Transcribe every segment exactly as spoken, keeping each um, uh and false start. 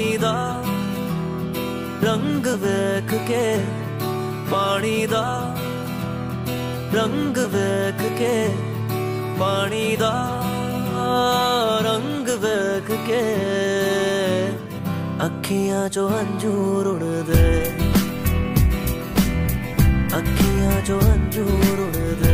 पानी दा रंग वेख के, पानी दा रंग वेख के, पानी दा रंग वेख के, अखियां चो अंजूर उड़दे, अखियां चो अंजूर उड़दे।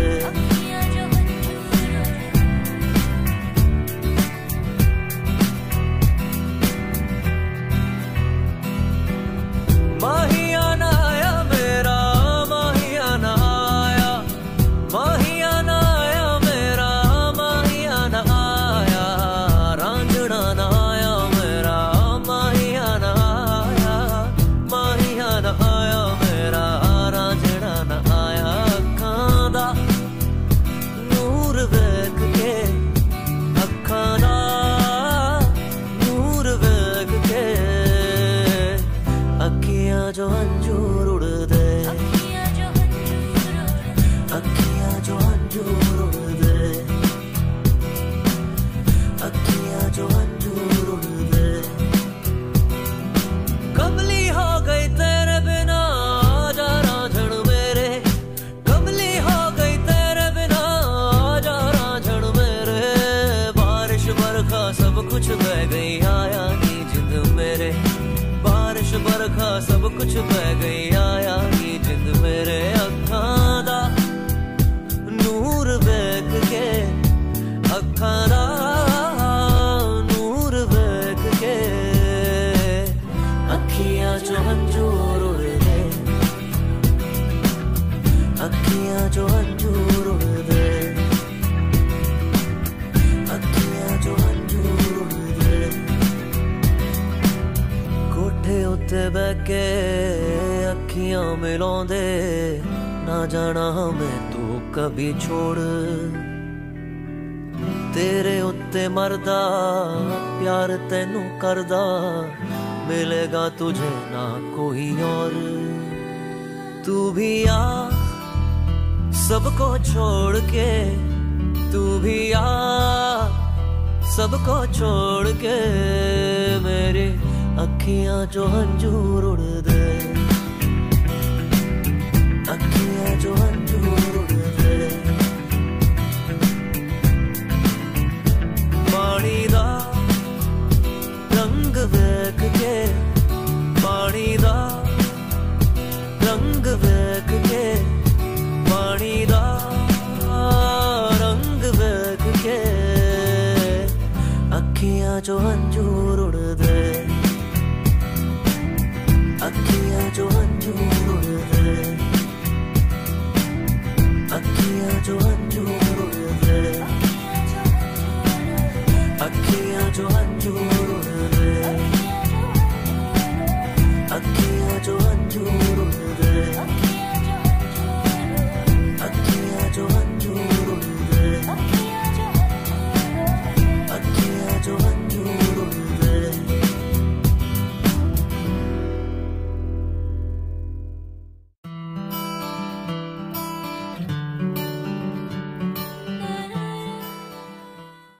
माहिया ना आया मेरा, माहिया ना आया, माहिया ना आया मेरा, माहिया ना आया, रांझना ना आया मेरा, माहिया ना आया, माहिया ना आया मेरा, रांझना ना आया। अखां दा नूर वेख के, अखां दा नूर वेख के, अखियां जो अंजूर उड़दे, अखियां जो अंजूर उड़दे, अखियां जो अंजूर उड़दे। कमली हो गई तेरे बिना जा रांझण मेरे, कमली हो गई तेरे बिना जा रांझण मेरे। बारिश बरखा सब कुछ बह गई, आया नी जिंद मेरे, बारिश बरखा सब कुछ बह गई, आया नी जिंद मेरे। अखां दा नूर वेख के, अखां दा नूर वेख के, अखियां चो अंजूर उड़दे, अखियां चो अंजूर उड़दे, अखियां चो अंजूर उड़दे। कोठे उत्ते बह के अखियां मिलाउंदे, ना जाना मैं तू कभी छोड़, तेरे उत्ते मरदा प्यार तैनू करदा, मिलेगा तुझे ना कोई और। तू भी आ सबको छोड़ के, तू भी आ सबको छोड़ के, मेरे अखियां जो अंजूर उड़दे, अखियां जो अंजूर उड़दे। पानी दा रंग वेख के, पानी दा रंग वेख के, पानी दा रंग वेख के, अखियां जो अंजूर